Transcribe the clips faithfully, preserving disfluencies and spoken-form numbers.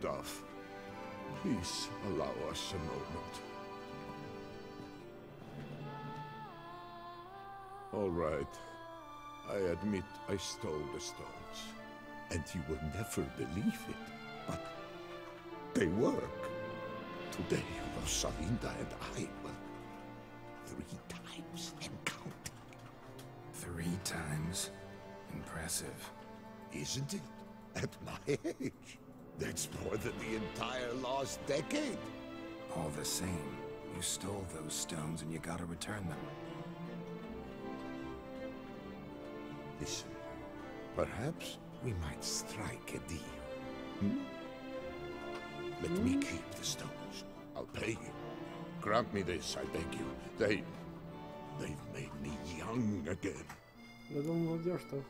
Duff, please allow us a moment. All right. I admit I stole the stones. And you will never believe it, but they work. Today, Rosalinda and I will three times and counting. Three times? Impressive. Isn't it? At my age. That's more than the entire last decade. All the same, you stole those stones and you gotta return them. Listen, perhaps we might strike a deal. Hmm? Let me keep the stones. I'll pay you. Grant me this, I beg you. They... they've made me young again. Я думал, молодежь что.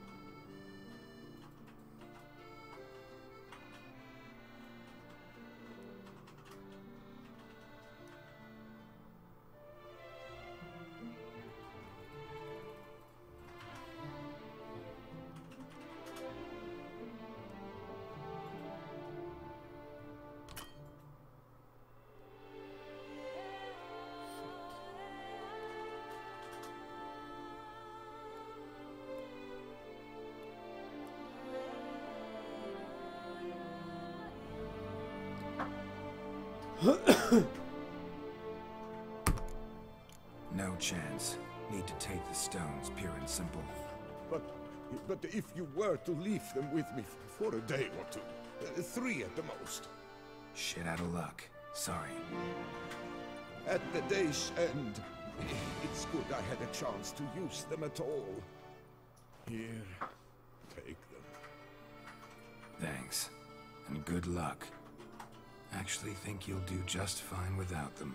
No chance. Need to take the stones, pure and simple. But... but if you were to leave them with me for a day or two, uh, three at the most. Shit out of luck. Sorry. At the day's end, it's good I had a chance to use them at all. Here, take them. Thanks. And good luck. Actually think you'll do just fine without them.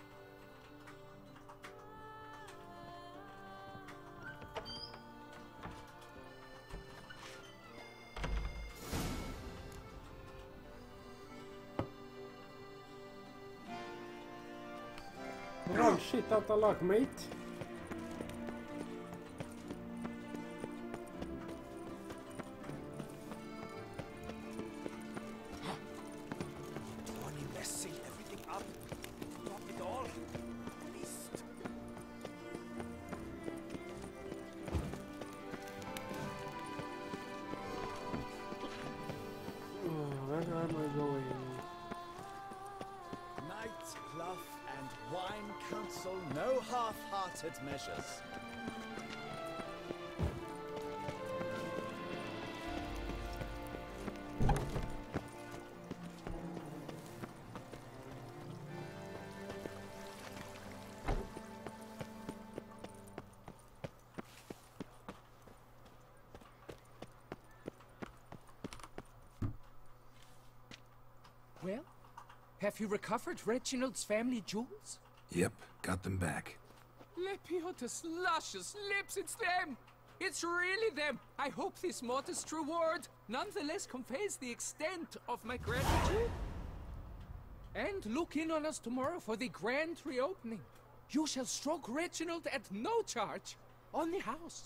Wrong shit out of luck, mate. Measures. Well, have you recovered Reginald's family jewels? Yep, got them back. Lepiotus luscious lips, it's them! It's really them! I hope this modest reward nonetheless conveys the extent of my gratitude. And look in on us tomorrow for the grand reopening. You shall stroke Reginald at no charge on the house.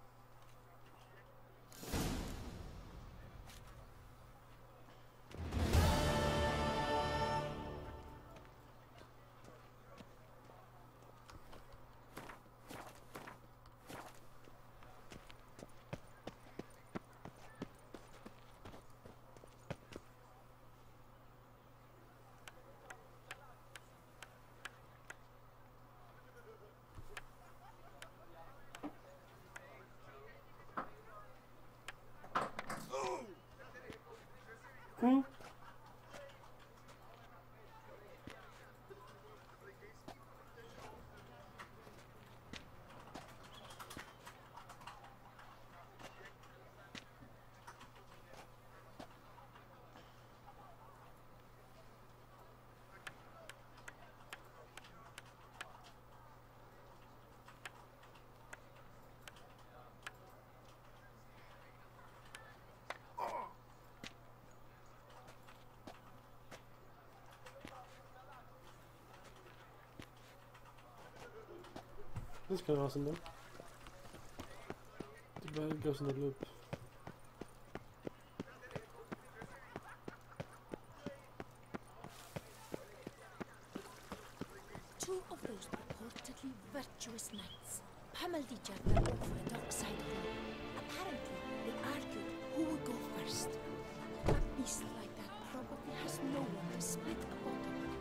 Hmm? That's kind of awesome though. Too bad it goes in the loop. Two of those purportedly virtuous knights pummeled each other over a dockside room. Apparently, they argued who would go first. A beast like that probably has no one to split a bottle with.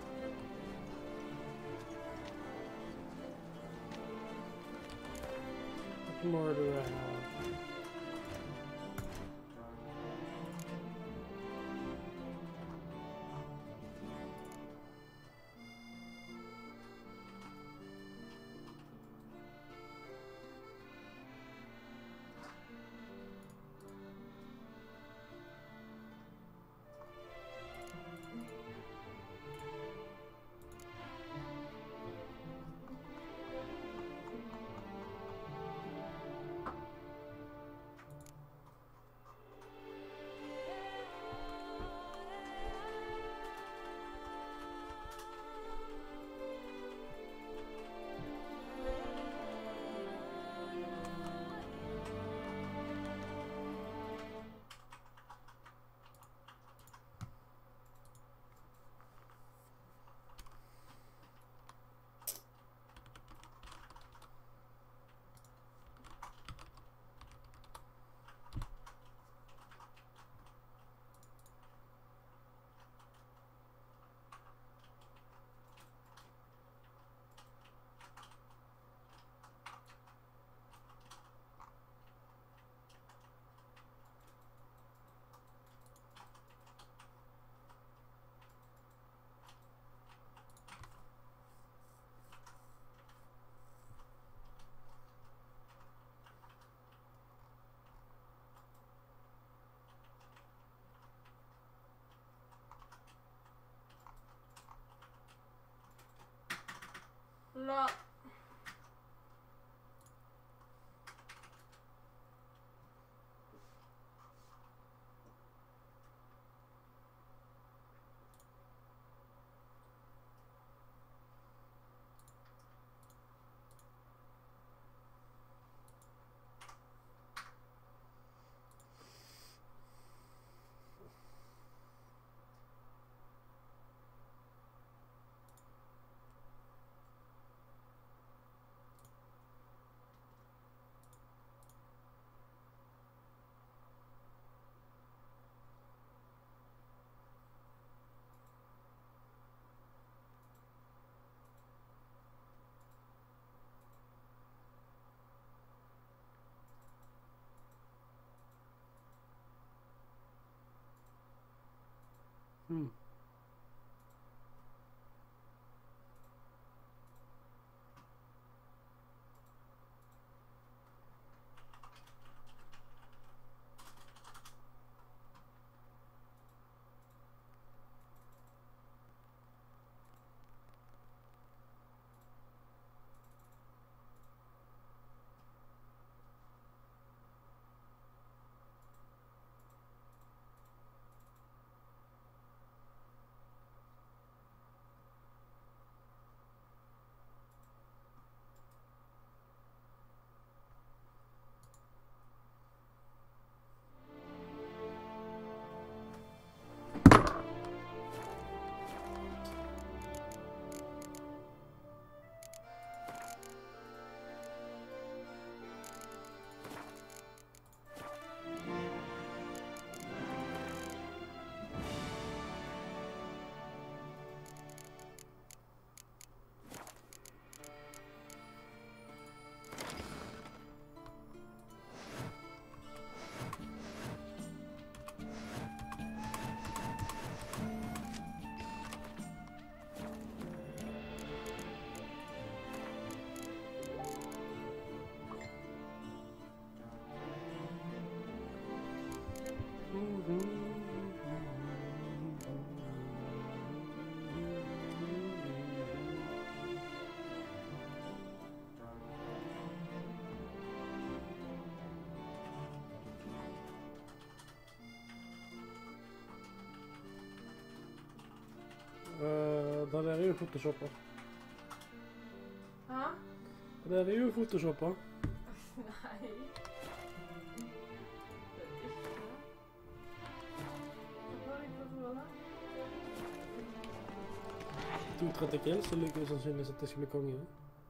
What more do I have? No. Hmm. Uh, där är det ju photoshoppa. Ja? Där är det ju photoshoppa. Nej. tok tretti kills, så lykkes jeg sannsynligvis at jeg skal bli konge.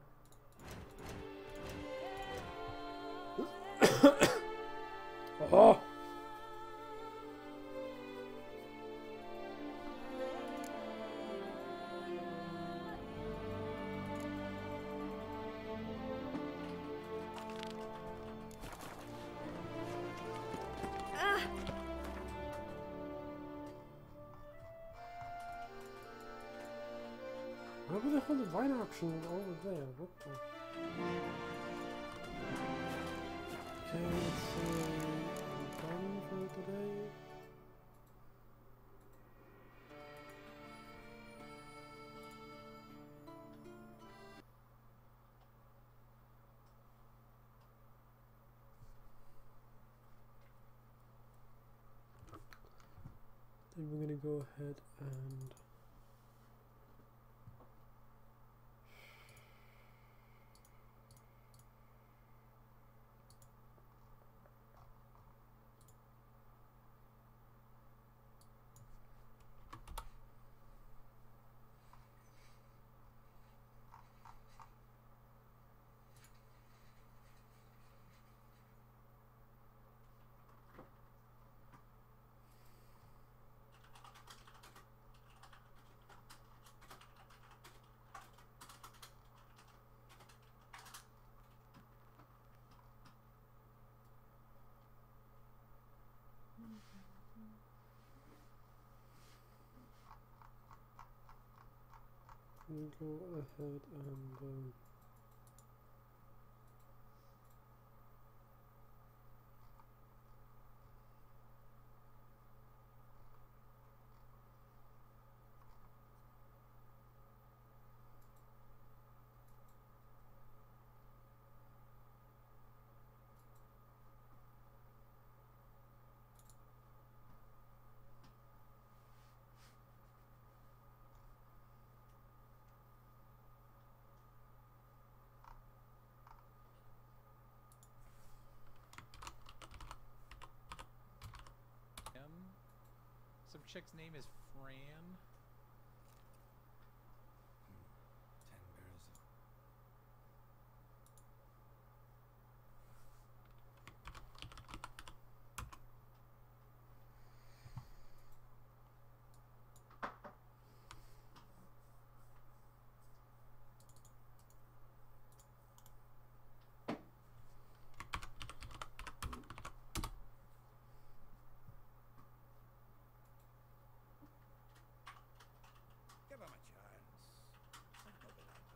Åh! Why would they hold the vine auction over there? What the? Okay, let's say I'm done for today. Then we're gonna go ahead and we'll go ahead and um, Some chick's name is Fran. Ten barrels of... Give him a chance. Might not be that bad.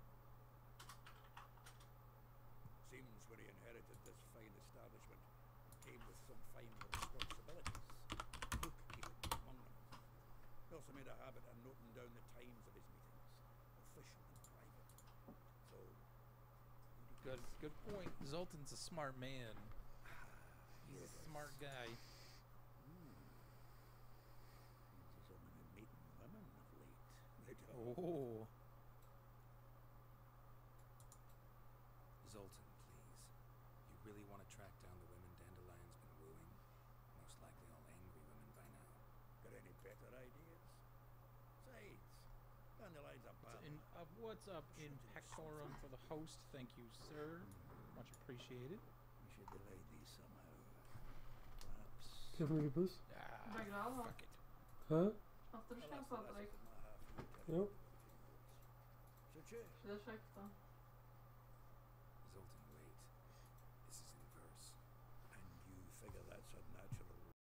Seems when he inherited this fine establishment, it came with some fine responsibilities. Bookkeeping, among them. He also made a habit of noting down the times of his meetings, official and private. So, Good, good point. Zoltan's a smart man. He's yes. a smart guy. Hmm. He's only been meeting women of late. They don't. Oh. Zoltan, please. You really want to track down the women Dandelion's been wooing? Most likely all angry women by now. Got any better ideas? Besides, Dandelion's a bad In, man. uh, what's up in Pectorum for the host? Thank you, sir. Much appreciated. We should divide these somehow. Perhaps. give me a boost. Ah, Ben glad va. fuck it. Huh? Att du Well, känns that's the att rest like, of my half. Yep. So, cheers. det är ursäkta.